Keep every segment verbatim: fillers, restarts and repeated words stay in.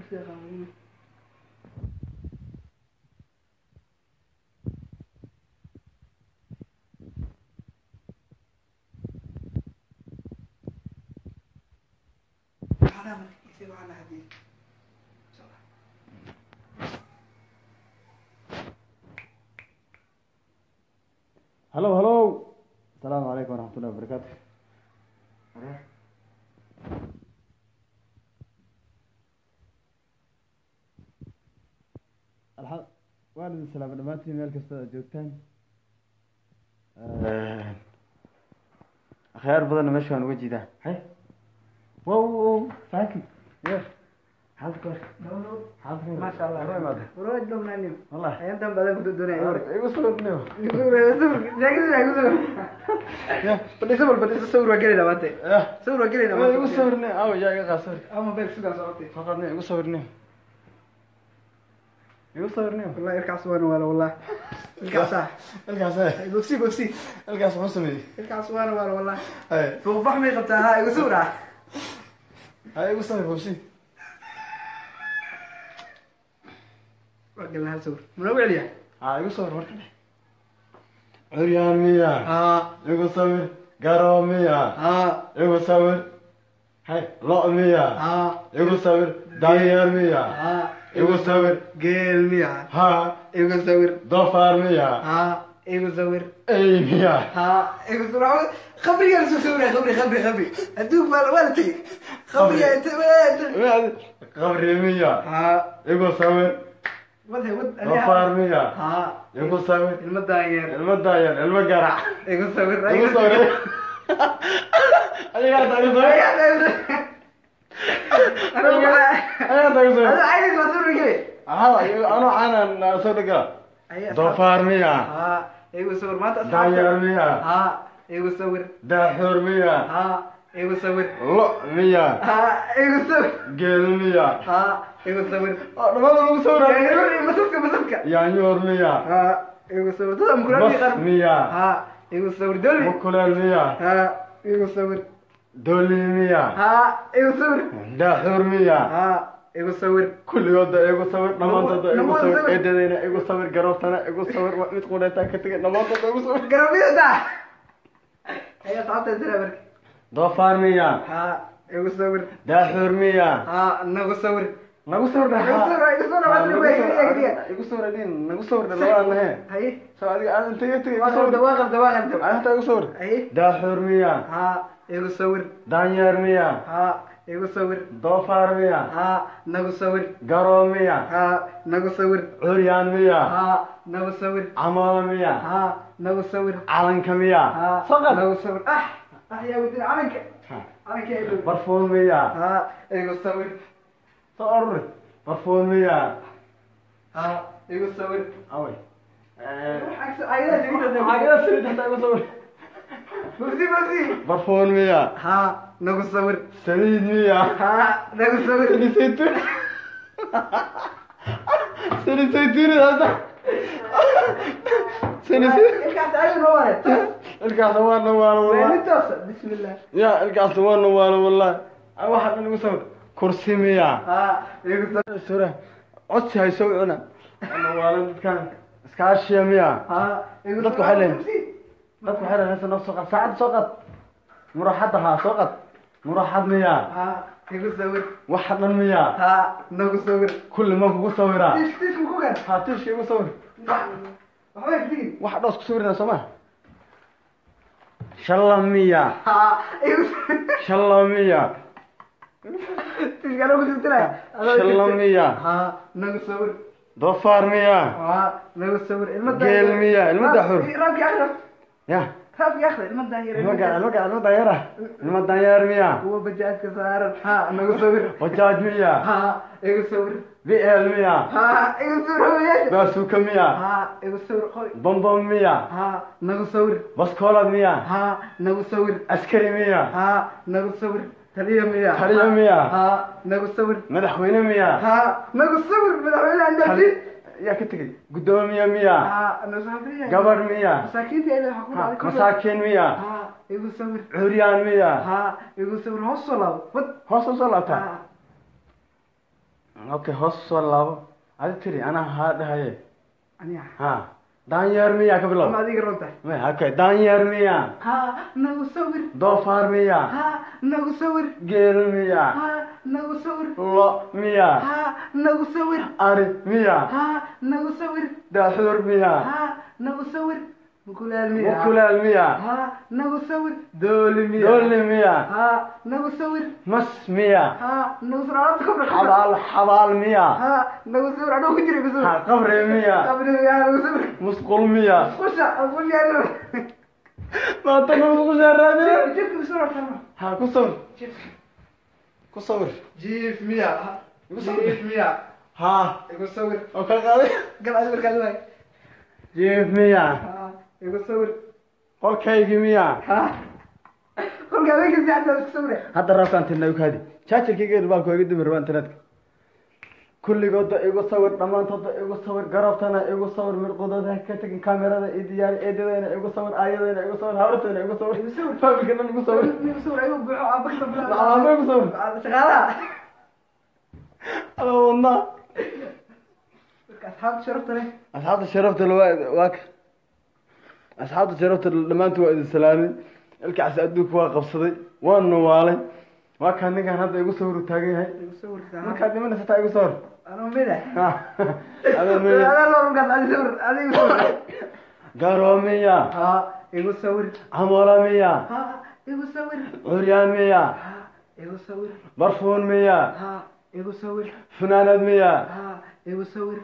أنا يصير على هذه هلو هلو السلام عليكم ورحمة الله وبركاته. الحق والد السلام دمانتي ميل كستا جوجتان خيار بدن مشي وان وجي ده هاي واو فاكي يا حاضر حاضر ما شاء الله روح ماذا روح دوم نانيو والله أيام دم بدن بدو الدنيا ايوه صور نيو يقول يقول جاكس يقول يا بدي صور بدي صور وكيل ده باتي يا صور وكيل ده ايوه صور نيو او يا قصر أما بيك سودا صورتي فقط نيو ايوه صور نيو ايوه صور نيو والله يركع صور ولا والله يركع صح القاس ايه بوكسي بوكسي القاس حسمي يركع صور ولا والله ايه فوق فحمي قبتها هاي وصورة هاي ايوه صور بوسي قال لها صور منو عليها ها ايوه صور مركب عريان ميا ها ايوه صور قرو ميا ها ايوه صور هاي لق ميا ها ايوه صور داير ميا ها ايوه صور قيل ميا ها ايوه صور ضفار ميا ها ايوه صور اي ميا ها ايوه صور خبري يا رسول صوري خبري خبري خبري ادوك مال والدي خبري انت وين قبري ميا ها ايوه صور ودي ود ضفار ميا ها ايوه صور المداير المداير المقرع ايوه صور ايوه صور انا قاعد اقول انا انا اقول انا عايز اصور كده ها انا انا صدق ضفار ميا ها ايوه صور ما داير ميا ها ايوه صور داحور ميا ها ايوه صور لق ميا ها ايوه صور قيل ميا ها ايوه صور ما لو صور يعني مسكه مسكه يانيور ميا ها ايوه صور ده مكرر بس ميا ها ايوه صور دولي مكلال ميا ها ايوه صور دولي ميا ها ايوه صور داحور ميا ها ايوه صور كل يوم ده ايوه صور نمانتو ده ايوه نمانتو صور صور. ايدينا ايوه صور قربتنا ايوه صور مid قولتا كتغ نمانتو ده ايوه صور قربيه ده هي صعبت الزرع برك ضفار ميا ها ايوه صور داحور ميا ها نغو صور نغو صور ده ايوه صور ايوه صور ما تقول ايه كده ايوه صور دين نغو صور ده لو انا هي سؤال انت انت واقف دواقف دواقف انت ايوه صور هي داحور ميا ها ايوه صور دانيار ميا ها ايوه صور ضفار ميا ها نغو صور قرو ميا ها نغو صور عريان ميا ها نغو صور عمال ميا ها نغو صور علنك ميا ها فقط نغو صور اح اح يا ودي عنك عنك يا ابن برفون ميا ها ايوه صور صور برفون ميا ها ايوه صور اوي عكس عايزه تريد حاجه سريت حتى اقول صور بوزي بوزي برفون ميا ها نغو صور سريد ميا ها نغو صور نسيت سريد سيتوني هذا سريد الكاس عايز نورت القاس وين نوال وين والله توصل بسم الله يا القاس وين نوال والله واحد من يقول كرسي ميا ها ايوه صور سورة عدت هاي سوينا أنا والد كان سكاشيا ميا ها ايوه dadku waxay leeyihiin dadku waxay leeyihiin noo soo qad saacad soo qad muraxadaha soo qad muraxad miya ها ايوه صور waxa dhan miya ها نغو صور kulli ma kugu sawiraa تيش تيش مكوكا ha tiish igu sawir waxbay digin waxa dhoos ku sawirna soo ma shallam miya ها ايوه shallam miya تيش قالوا كنت تلا shallam miya ها نغو صور doofaar miya ها نغو صور المدة geel miya ilmada xur رابك اخر ya رابك اخر المدة هي ilmaga ilmaga ilmada yara ilmada yar miya هو بجاج كسار ها نغو صور wajaaj miya ها ايوه صور bi'el miya ها ايوه صور هو ياش baasuka miya ها ايوه صور خوي bombom miya ها نغو صور baskoolad miya ها نغو صور askari miya ها نغو صور تليا ميا taliya miya ها نغو صور madaxweyne miya ها نغو صور مدحوينه عندك yaa ka tegay gudoomiye miya ها انا صاحبي gabar miya مساكين تي اللي حكوا على كل masaakiin miya ها يقول صور curyaan miya ها يقول صور هوصل ود hoos u soo laabtaa ها okay hoos soo laabo adi tiri anaa haa dhahaye aniga ha daanyeer miyaa ka bilow ama adiga runta may okay daanyeer miyaa ha nagu sawir doofaar miyaa ha nagu sawir geel miyaa ha nagu sawir lo miyaa ha nagu sawir ari miyaa ha nagu sawir daaxuur miyaa ha nagu sawir mukulaal miyaa mukulaal miyaa ha nagu sawir dooli miyaa dooli miyaa ha nagu sawir mas miyaa ha nagu sawir alaabta qabri xabaal xabaal miyaa ha nagu sawir anoo ku jiray ha kusawir qabri miyaa qabri miyaa nagu sawir musqul miyaa musqusha musqusha yaa maanta ma musqusha raadiyo jirka kusawir tama ha ku sawir jirka ku sawir jiif miyaa jiif miyaa ha igu sawir oo kala qaaday gabadha markaad waay jiif miyaa ha igu sawir qolkaygi miyaa ha kolka adayga saacada isku sawire hadda rabkaan tinay kaadi jaajarkayga baalku iga dimi rabaa internetka kulligooda igu sawir dhammaantooda igu sawir garabtana igu sawir mirqudooda ka tagin kamerada i diyaari eedadayna igu sawir aayadayna igu sawir habartayna igu sawir familkana igu sawir igu sawir ayuu buuxo abakta lacalaama igu sawir shaqaalaha ala wadnaa marka asxaabta sharafta leh asxaabta sharafta le waa waa ka asxaabta sharafta dhammaantood waa idin salaamin ilkaas adduunka waa qabsaday waan nuwaalay waa kaa ninkan hadda igu sawir taagan yahay igu sawir markaad dhimanaysa taa igu sawir anoo mida adoo meeya adaa loo runkaas adi sawir adi igu sawir garoomiya ha igu sawir camola miya ha igu sawir curyaan miya ha igu sawir barfuun miya ha igu sawir funaanad miya ha igu sawir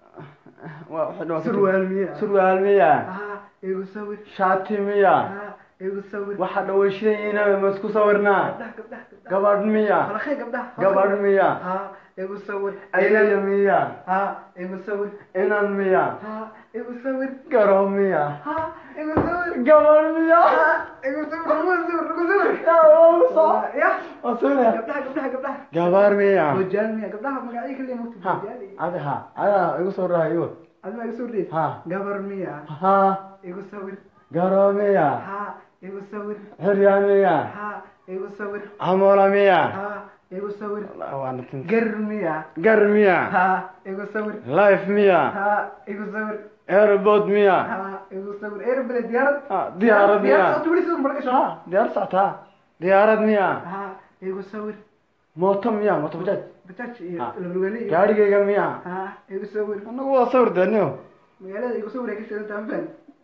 waa surwaal miya surwaal miya ha igu sawir shaati miya ha igu sawir waxa dhaweyshiina ma isku sawirnaa gabdhaha gabdhaha gabdhaha gabadh miya falakhay gabdhaha gabadh miya ha igu sawir ayaya miya ha igu sawir inan miya ha igu sawir garo miya ha igu sawir gabadh miya ha igu sawir igu sawir igu sawir ya asuna gabdhaha gabdhaha gabdhaha gabar miya bujaan miya gabdhaha magacyo kaliya mugti ha bujaan ada ha ada igu soo rahayo adma igu sawir ha gabar miya ha igu sawir garo miya ha igu sawir curyaan miya ha igu sawir camola miya ha igu sawir waana tin gar miya gar miya ha igu sawir life miya ha igu sawir airport miya ha igu sawir airplane diyaarad ha diyaarad miya diyaarad soo sawir marka ha diyaar socota diyaarad miya ha igu sawir mooto miya mooto bajaaj bajaaj iyo Ha. lugani iyo gaarigayga miya ha igu sawir anagu waa sawir daniyo magaalada igu sawir ay ka shidan tahay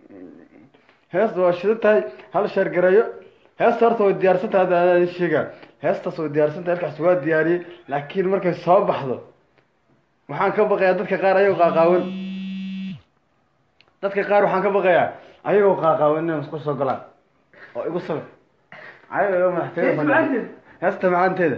heesta waa shida tahay hal sheer garayo heesta horta way diyaarsan tahay hadda anaa idin sheega heestaas way diyaarsan tahay halkaas waa diyaariyey laakiin markay soo baxdo waxaan ka baqayaa dadka qaar ayagoo qaaqaawan dadka qaar waxaan ka baqayaa ayagoo qaaqaawan inay masku soo galaan oo igu sawir ayagoo madaxteeda Hees fadhiya macaanteed. heesta macaanteeda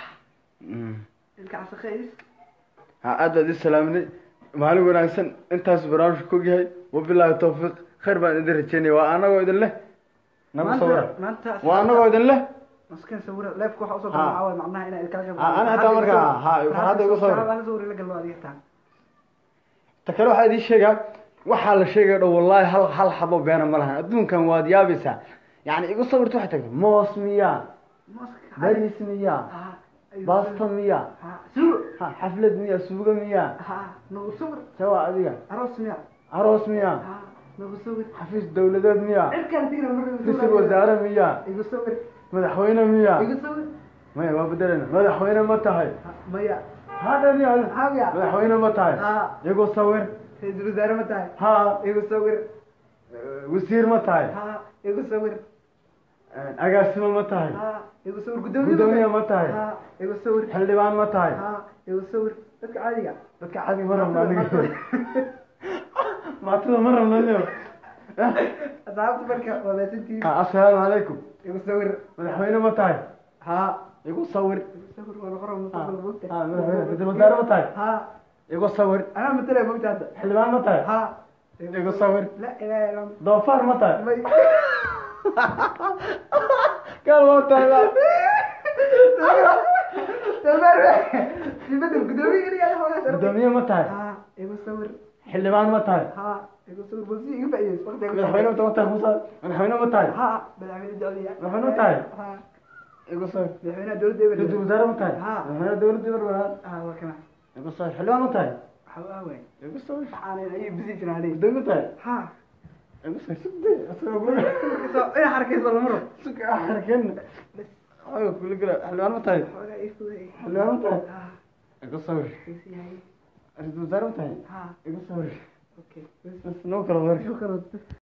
ilka casaqays ha aad baad ii salaaminay maalin wanaagsan intaas barnaamijka ku yahay wabilaahi tawfiiq khayr baan idin rajeynaya waa anagoo idin leh nagu sawira maanta waa anagoo idin leh maskan sawira live waxa usoo Ha. baxay macnaha inay ilka Ha, ana hataa markaa, ha, farxadda igu sawir. ana sawir la galno adiga taan ta kale waxaa idiin sheegaa waxaa la sheegaya dho wallaahi hal hal xabo beena ma lahan adduunkan waad yaabaysaa yacni igu sawirta waxay tagtay moos miya baris miya ha basta miya ha sawir ha xaflad miya suuga miya ha nagu sawir sawa adiga aroos miya aroos miya ha nagu sawir xafiis dawladeed miya cirkan tigna marka ra-iisul wasaare miya igu sawir madaxweyne miya igu sawir maya waa bedelena madaxweyne ma tahay Ha, maya hadhani ha miya madaxweyne ma tahay ha igu sawir ra'iisul wasaare ma tahay ha igu sawir wasiir ma tahay ha igu sawir agaasimo ma tahay ha igu sawir gudoomiye gudoomiye ma tahay ha igu sawir xildhibaan ma tahay ha igu sawir dadka caadiga dadka cadi ma rabna aniga maatada ma rabna aniga asxaabta marka waa maasantihiin assalaamu calaykum igu sawir madaxweyne ma tahay ha igu sawir igu sawir waa noqon Ha, mustaqbal moogta ha, madaxweyne ra-iisul wasaare ma tahay ha igu sawir anaa matalaya moogta hadda xildhibaan ma tahay ha igu sawir la ilaaha illa doofaar ma tahay may gaal ma tahay dabar sibadal gudoomiye iliga xoolaha gudoomiye ma tahay ha igu sawir xildhibaan ma tahay ha igu sawir bosi igu faa'iideys waqtiga madaxweyne ma tahay musa madaxweyne ma tahay ha madaxweyne jeceliya Madaxweyne ma tahay? ha igu sawir madaxweynaha dowladda ra-iisul wasaare ma tahay Ha. madaxweyne dowladda barbaraan ha waa kana igu sawir xilwaan u tahay حواوي igu sawir أنا أي بزيت عليه dagu tahay ها igu sawir sugday asagoo إيه حركة يصير مرة sug axarkan ayo kula gala xilwaan u tahay حواوي إيه فوي xilwaan u tahay ها igu sawir إيه هاي ra-iisul wasaare u tahay ها igu sawir أوكي bas bas noo kala war شكرا